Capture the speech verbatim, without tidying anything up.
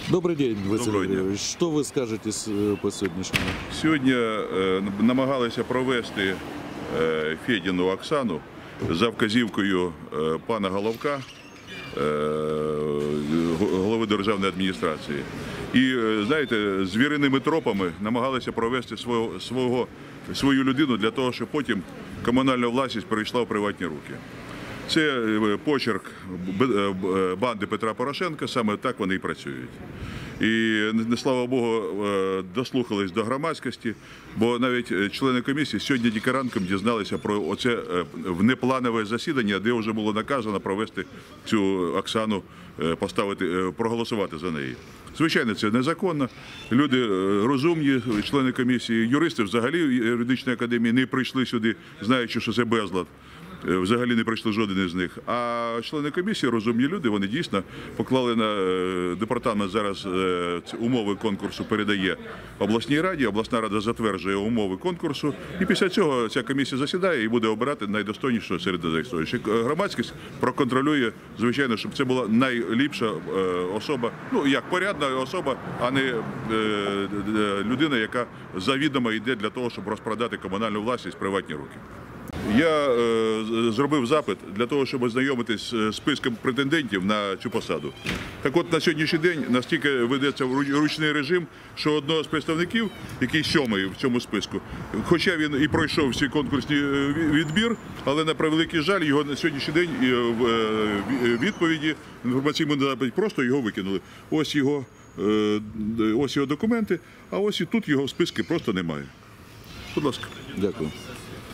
Добрый день, Василий Доброго дня. Григорьевич. Что вы скажете с- э, по сегодняшнему? Сьогодні е, намагалися провести е, Федіну Оксану за вказівкою е, пана Головка, е, голови державної адміністрації. І, е, знаєте, звіриними тропами намагалися провести свого, свого, свою людину для того, щоб потім комунальна власність перейшла в приватні руки. Це е, почерк б- е, банди Петра Порошенка, саме так вони і працюють. І, не слава Богу, е, дослухались до громадськості, бо навіть е, члени комісії сьогодні тільки ранком дізналися про оце е, внепланове засідання, де вже було наказано провести цю Оксану, е, поставити, е, проголосувати за неї. Звичайно, це незаконно. Люди е, розумні, члени комісії, юристи взагалі юридичної академії не прийшли сюди, знаючи, що це безлад. Е, Взагалі не прийшли жоден із них. А члени комісії, розумні люди, вони дійсно поклали на е, департамент зараз е, ці умови конкурсу, передає обласній раді, обласна рада затверджує умови конкурсу, і після цього ця комісія засідає і буде обирати найдостойнішого серед зареєструючих. Громадськість проконтролює, звичайно, щоб це була найліпша е, особа, ну як порядна особа, а не е, е, людина, яка завідомо йде для того, щоб розпродати комунальну власність в приватні руки. Я е, зробив запит для того, щоб ознайомитись з списком претендентів на цю посаду. Так от на сьогоднішній день настільки ведеться вру- ручний режим, що одного з представників, який сьомий в цьому списку, хоча він і пройшов всі конкурсні е, відбір, але на превеликий жаль, його на сьогоднішній день е, в е, відповіді інформаційному запиті просто його викинули. Ось його, е, ось його документи, а ось і тут його в списку просто немає. Будь ласка. Дякую.